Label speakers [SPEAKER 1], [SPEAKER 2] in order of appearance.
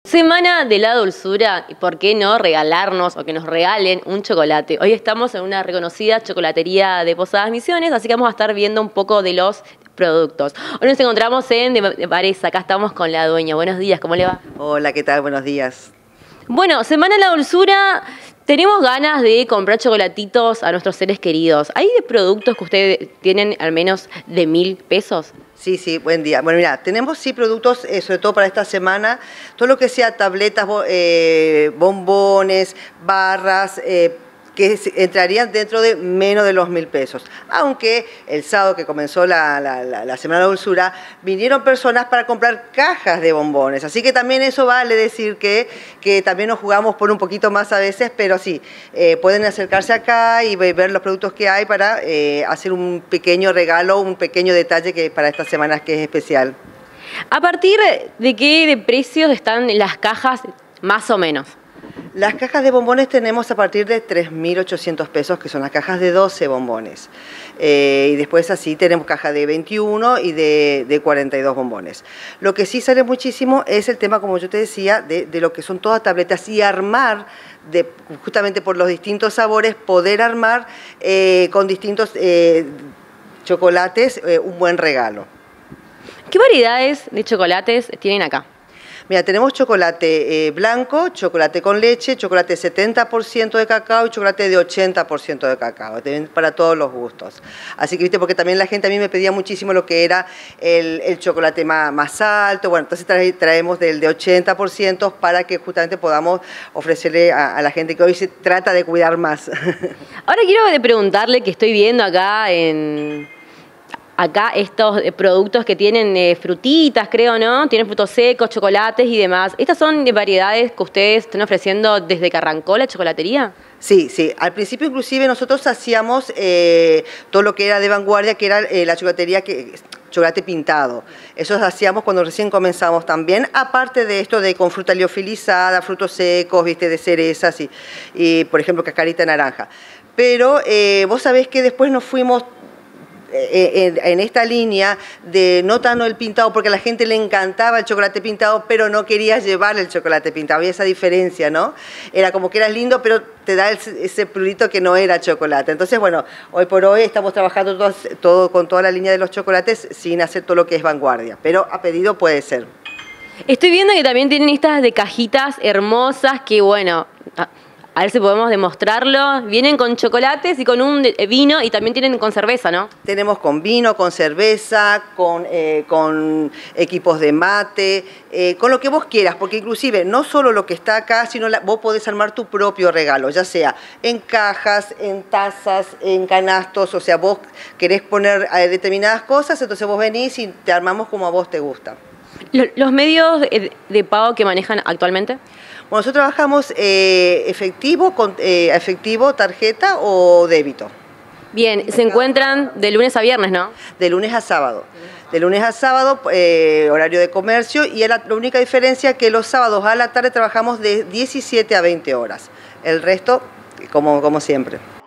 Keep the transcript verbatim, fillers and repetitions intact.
[SPEAKER 1] Semana de la dulzura, y por qué no regalarnos o que nos regalen un chocolate. Hoy estamos en una reconocida chocolatería de Posadas Misiones, así que vamos a estar viendo un poco de los productos. Hoy nos encontramos en De Varesa, acá estamos con la dueña. Buenos días, ¿cómo le va?
[SPEAKER 2] Hola, ¿qué tal? Buenos días.
[SPEAKER 1] Bueno, Semana de la Dulzura, tenemos ganas de comprar chocolatitos a nuestros seres queridos. ¿Hay de productos que ustedes tienen al menos de mil pesos?
[SPEAKER 2] Sí, sí, buen día. Bueno, mira, tenemos sí productos, eh, sobre todo para esta semana, todo lo que sea tabletas, eh, bombones, barras, eh, que entrarían dentro de menos de los mil pesos. Aunque el sábado que comenzó la, la, la, la Semana de la Dulzura, vinieron personas para comprar cajas de bombones. Así que también eso vale decir que, que también nos jugamos por un poquito más a veces, pero sí, eh, pueden acercarse acá y ver los productos que hay para eh, hacer un pequeño regalo, un pequeño detalle que para estas semanas que es especial.
[SPEAKER 1] ¿A partir de qué de precios están las cajas más o menos?
[SPEAKER 2] Las cajas de bombones tenemos a partir de tres mil ochocientos pesos, que son las cajas de doce bombones. Eh, y después así tenemos caja de veintiuno y de, de cuarenta y dos bombones. Lo que sí sale muchísimo es el tema, como yo te decía, de, de lo que son todas tabletas y armar, de, justamente por los distintos sabores, poder armar eh, con distintos eh, chocolates eh, un buen regalo.
[SPEAKER 1] ¿Qué variedades de chocolates tienen acá?
[SPEAKER 2] Mira, tenemos chocolate eh, blanco, chocolate con leche, chocolate setenta por ciento de cacao y chocolate de ochenta por ciento de cacao, para todos los gustos. Así que, viste, porque también la gente a mí me pedía muchísimo lo que era el, el chocolate más, más alto. Bueno, entonces trae, traemos del de ochenta por ciento para que justamente podamos ofrecerle a, a la gente que hoy se trata de cuidar más.
[SPEAKER 1] Ahora quiero preguntarle, que estoy viendo acá en... Acá estos productos que tienen eh, frutitas, creo, ¿no? Tienen frutos secos, chocolates y demás. ¿Estas son variedades que ustedes están ofreciendo desde que arrancó la chocolatería?
[SPEAKER 2] Sí, sí. Al principio inclusive nosotros hacíamos eh, todo lo que era de vanguardia, que era eh, la chocolatería que... chocolate pintado. Eso hacíamos cuando recién comenzamos también, aparte de esto de con fruta liofilizada, frutos secos, viste, de cerezas y, y por ejemplo, cascarita naranja. Pero eh, vos sabés que después nos fuimos En, en esta línea de no tanto el pintado, porque a la gente le encantaba el chocolate pintado, pero no quería llevar el chocolate pintado. Había esa diferencia, ¿no? Era como que era lindo, pero te da el, ese prurito que no era chocolate. Entonces, bueno, hoy por hoy estamos trabajando todo, todo con toda la línea de los chocolates sin hacer todo lo que es vanguardia, pero a pedido puede ser.
[SPEAKER 1] Estoy viendo que también tienen estas de cajitas hermosas que, bueno... A ver si podemos demostrarlo. Vienen con chocolates y con un vino y también tienen con cerveza, ¿no?
[SPEAKER 2] Tenemos con vino, con cerveza, con, eh, con equipos de mate, eh, con lo que vos quieras, porque inclusive no solo lo que está acá, sino la, vos podés armar tu propio regalo, ya sea en cajas, en tazas, en canastos, o sea, vos querés poner eh, determinadas cosas, entonces vos venís y te armamos como a vos te gusta.
[SPEAKER 1] ¿Los medios de pago que manejan actualmente?
[SPEAKER 2] Bueno, nosotros trabajamos eh, efectivo, con, eh, efectivo, tarjeta o débito.
[SPEAKER 1] Bien, se encuentran de lunes a viernes, ¿no?
[SPEAKER 2] De lunes a sábado. De lunes a sábado, eh, horario de comercio, y la, la única diferencia es que los sábados a la tarde trabajamos de diecisiete a veinte horas. El resto, como, como siempre.